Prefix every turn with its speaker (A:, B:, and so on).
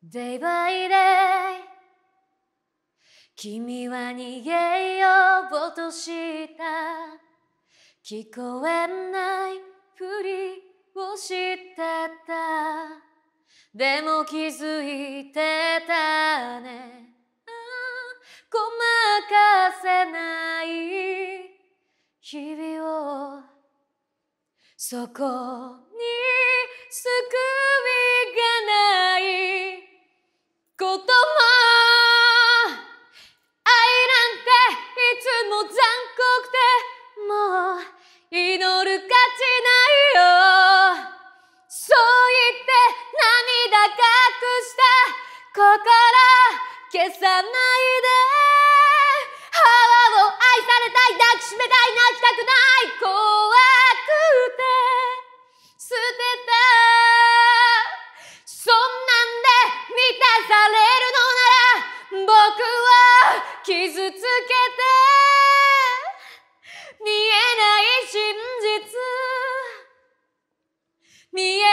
A: Day by day 君は逃げようとした聞こえないふりをしてたでも気づいてたねごまかせない日々をそこに救いがないことも愛なんていつも残酷でもう祈る価値ないよそう言って涙隠した心消さないで母を愛されたい抱きしめたい泣きたくない怖くて捨てたそんなんで満たされるのなら僕は傷つけて見えない真実見え